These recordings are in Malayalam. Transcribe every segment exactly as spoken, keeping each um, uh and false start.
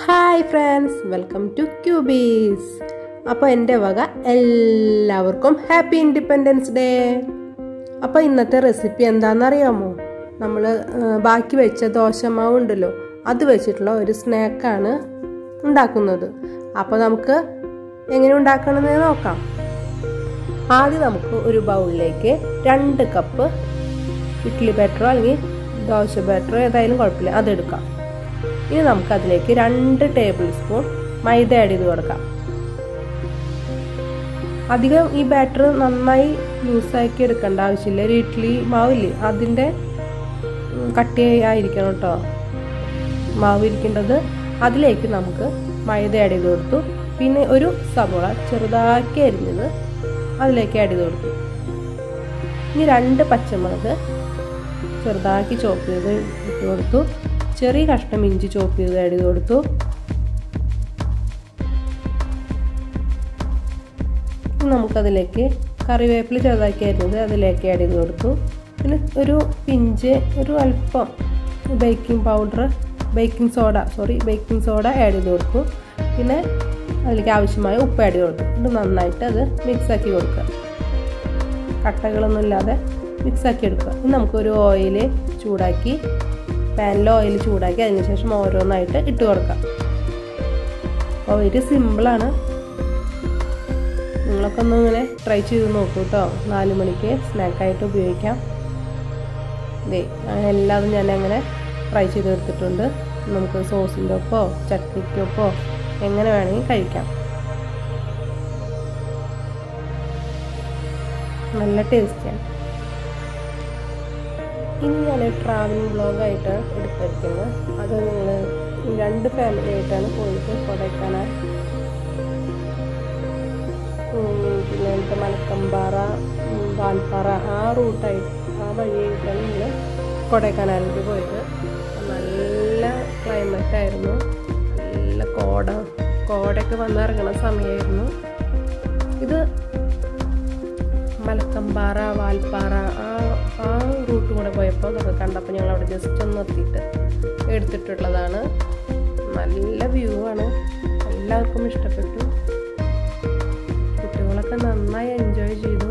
Hi friends, welcome to Qbees. അപ്പോൾ എൻ്റെ വക എല്ലാവർക്കും ഹാപ്പി ഇൻഡിപെൻഡൻസ് ഡേ. അപ്പോൾ ഇന്നത്തെ റെസിപ്പി എന്താണെന്നറിയാമോ? നമ്മൾ ബാക്കി വെച്ച ദോശമാവ് ഉണ്ടല്ലോ, അത് വെച്ചിട്ടുള്ള ഒരു സ്നാക്കാണ് ഉണ്ടാക്കുന്നത്. അപ്പോൾ നമുക്ക് എങ്ങനെ ഉണ്ടാക്കണമെന്ന് നോക്കാം. ആദ്യം നമുക്ക് ഒരു ബൗളിലേക്ക് രണ്ട് കപ്പ് ഇഡ്ഡലി ബാറ്ററോ അല്ലെങ്കിൽ ദോശ ബാറ്ററോ ഏതായാലും കുഴപ്പമില്ല, അതെടുക്കാം. ഇനി നമുക്കതിലേക്ക് രണ്ട് ടേബിൾ സ്പൂൺ മൈദ ആഡ് ചെയ്ത് കൊടുക്കാം. അധികം ഈ ബാറ്റർ നന്നായി ലൂസാക്കി എടുക്കേണ്ട ആവശ്യമില്ല. ഒരു ഇഡ്ഡലി മാവില്ലേ, അതിൻ്റെ കട്ടിയായിരിക്കണം കേട്ടോ മാവ് ഇരിക്കേണ്ടത്. അതിലേക്ക് നമുക്ക് മൈദ ആഡ് ചെയ്ത് കൊടുത്തു. പിന്നെ ഒരു സവോള ചെറുതാക്കി അരിഞ്ഞത് അതിലേക്ക് ആഡ് ചെയ്ത് കൊടുത്തു. ഇനി രണ്ട് പച്ചമുളക് ചെറുതാക്കി ചോപ്പ് ചെയ്ത് ഇട്ട് കൊടുത്തു. ചെറിയ കഷ്ണം ഇഞ്ചി ചോപ്പ് ചെയ്ത് ആഡ് ചെയ്ത് കൊടുത്തു. നമുക്കതിലേക്ക് കറിവേപ്പില ചെറുതാക്കി അരിഞ്ഞത് അതിലേക്ക് ആഡ് ചെയ്ത് കൊടുത്തു. പിന്നെ ഒരു പിഞ്ച് ഒരു അല്പം baking powder baking soda sorry baking soda add ചെയ്ത് കൊടുത്തു. പിന്നെ അതിലേക്ക് ആവശ്യമായ ഉപ്പ് ആഡ് ചെയ്ത് കൊടുത്തു. ഇത് നന്നായിട്ട് അത് മിക്സാക്കി കൊടുക്കുക, കട്ടകളൊന്നും ഇല്ലാതെ മിക്സാക്കി എടുക്കുക. ഇനി നമുക്കൊരു ഓയിൽ ചൂടാക്കി പാനിൽ ഓയിൽ ചൂടാക്കി അതിന് ശേഷം ഓരോന്നായിട്ട് ഇട്ട് കൊടുക്കാം. ഓയിൽ സിമ്പിളാണ്, നിങ്ങളൊക്കെ ഒന്ന് ഇങ്ങനെ ട്രൈ ചെയ്ത് നോക്കൂ കേട്ടോ. നാല് മണിക്ക് സ്നാക്കായിട്ട് ഉപയോഗിക്കാം. ഇതേ എല്ലാതും ഞാൻ അങ്ങനെ ഫ്രൈ ചെയ്ത് എടുത്തിട്ടുണ്ട്. നമുക്ക് സോസിൻ്റെ ഒപ്പോ ചട്നിക്കൊപ്പോ എങ്ങനെ വേണമെങ്കിൽ കഴിക്കാം. നല്ല ടേസ്റ്റിയാണ്. ഇനി ഞാൻ ട്രാവലിംഗ് വ്ളോഗായിട്ട് എടുത്തിരിക്കുന്നത്. അത് നിങ്ങൾ രണ്ട് ഫാമിലി ആയിട്ടാണ് പോയിട്ട് കൊടൈക്കനാൽ, പിന്നെ എനിക്ക് മലക്കമ്പാറ, വാൽപ്പാറ ആ റൂട്ടായിട്ട് ആ വഴിയായിട്ടാണ് നിങ്ങൾ കൊടൈക്കനാലിലേക്ക് പോയത്. നല്ല ക്ലൈമറ്റായിരുന്നു, നല്ല കോട കോടയൊക്കെ വന്നിറങ്ങുന്ന സമയമായിരുന്നു. ഇത് മലക്കമ്പാറ വാൽപ്പാറ ആ ആ റൂട്ടും കൂടെ പോയപ്പോൾ അതൊക്കെ കണ്ടപ്പോൾ ഞങ്ങൾ അവിടെ ജസ്റ്റ് ഒന്ന് നിർത്തിയിട്ട് എടുത്തിട്ടുള്ളതാണ്. നല്ല വ്യൂ ആണ്, എല്ലാവർക്കും ഇഷ്ടപ്പെട്ടു. കുട്ടികളൊക്കെ നന്നായി എൻജോയ് ചെയ്തു.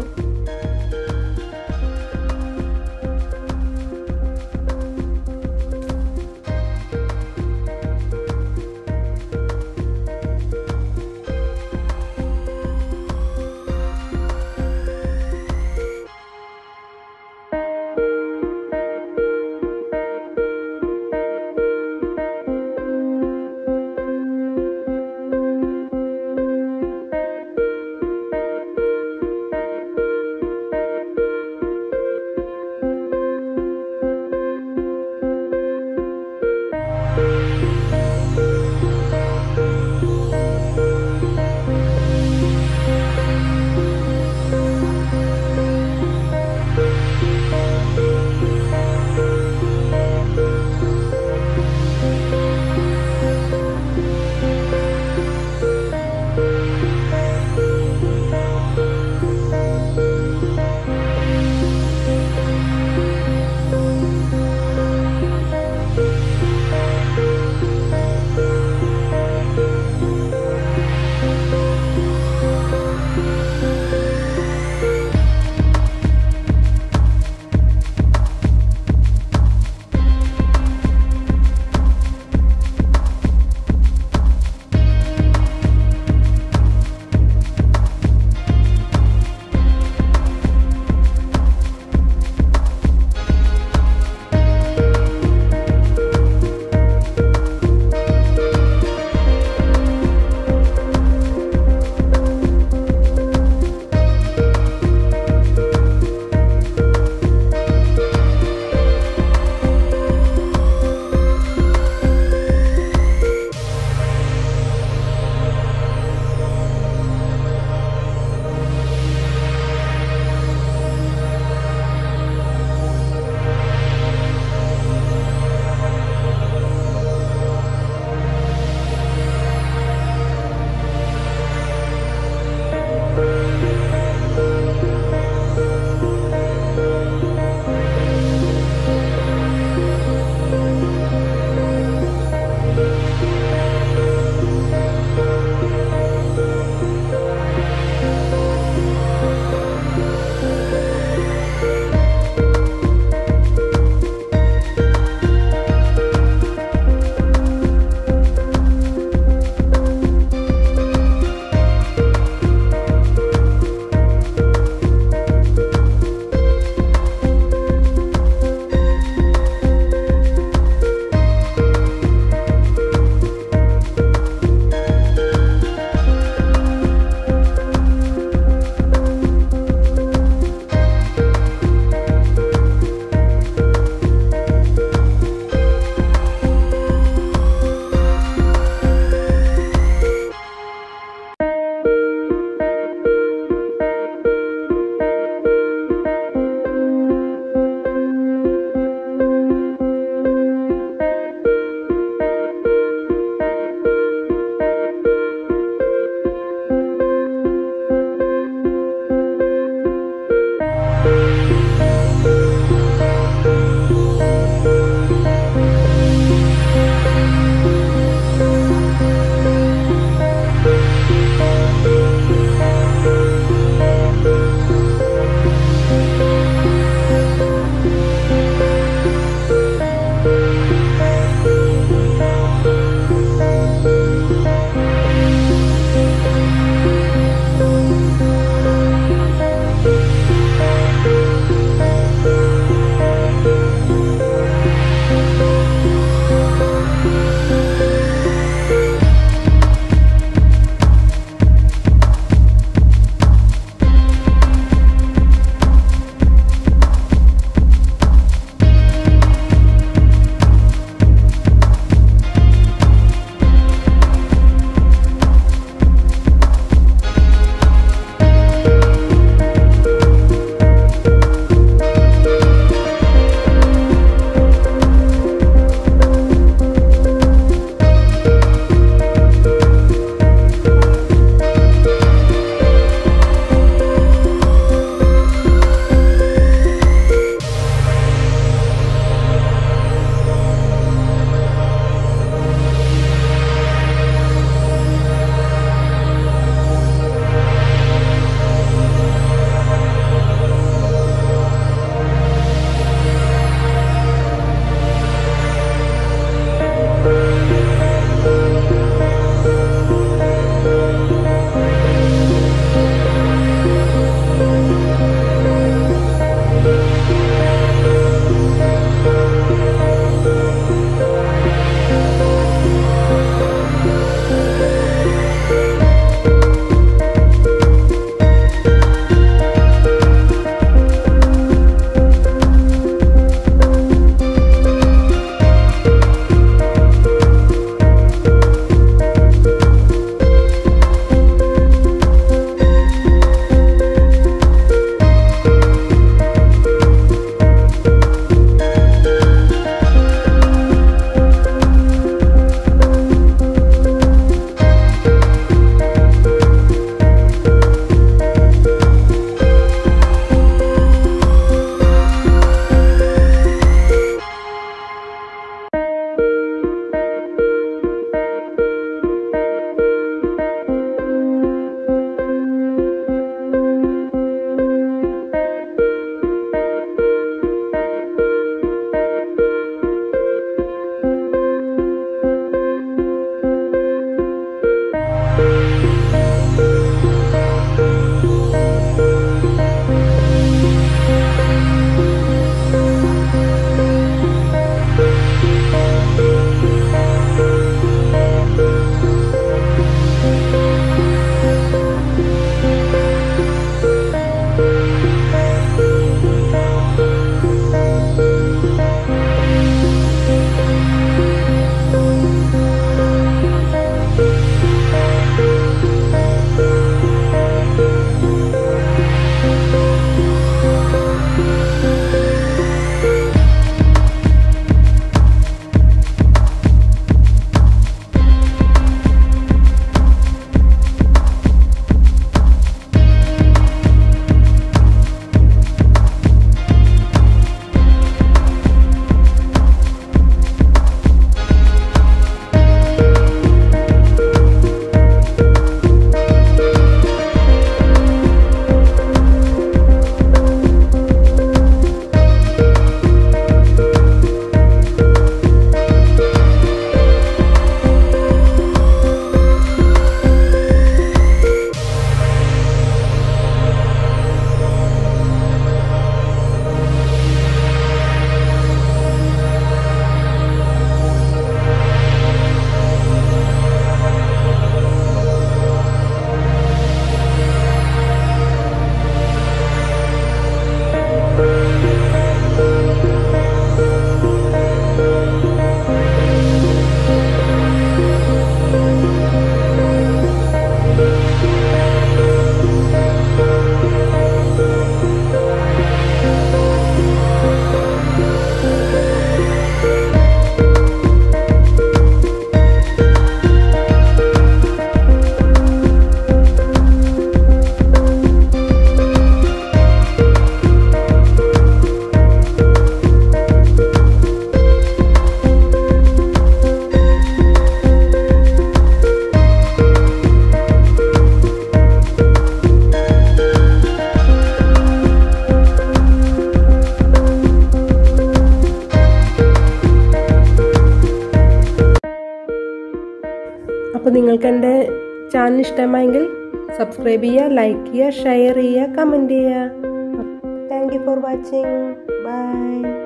നിങ്ങൾക്ക് എൻ്റെ ചാനൽ ഇഷ്ടമായെങ്കിൽ സബ്സ്ക്രൈബ് ചെയ്യുക, ലൈക്ക് ചെയ്യുക, ഷെയർ ചെയ്യുക, കമൻറ്റ് ചെയ്യുക. Thank you for watching. By.